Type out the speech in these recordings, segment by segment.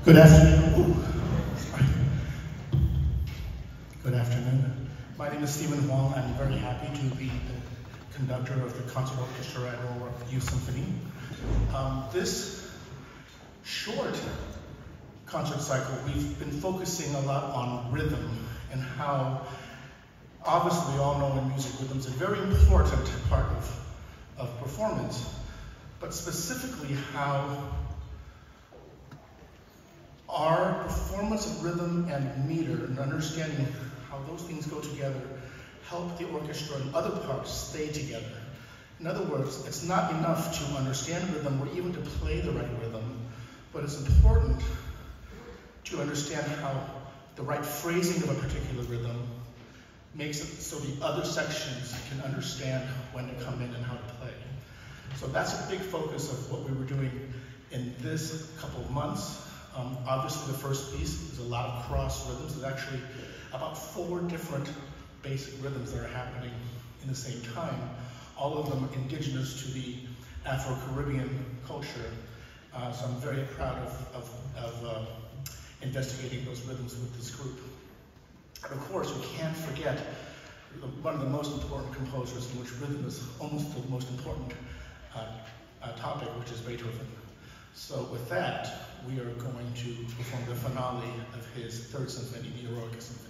Good afternoon. Good afternoon. My name is Stephen Huang. I'm very happy to be the conductor of the concert orchestra at Norwalk Youth Symphony. This short concert cycle, we've been focusing a lot on rhythm and how, obviously we all know in music, rhythm is a very important part of performance, but specifically how our performance of rhythm and meter and understanding how those things go together help the orchestra and other parts stay together. In other words, it's not enough to understand rhythm or even to play the right rhythm, but it's important to understand how the right phrasing of a particular rhythm makes it so the other sections can understand when to come in and how to play. So that's a big focus of what we were doing in this couple of months. Obviously the first piece is a lot of cross rhythms. There's actually about 4 different basic rhythms that are happening in the same time, all of them indigenous to the Afro-Caribbean culture. So I'm very proud of investigating those rhythms with this group. And of course, we can't forget one of the most important composers in which rhythm is almost the most important topic, which is Beethoven. So with that, we are going to perform the finale of his 3rd Symphony, the Eroica Symphony.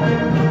Thank you.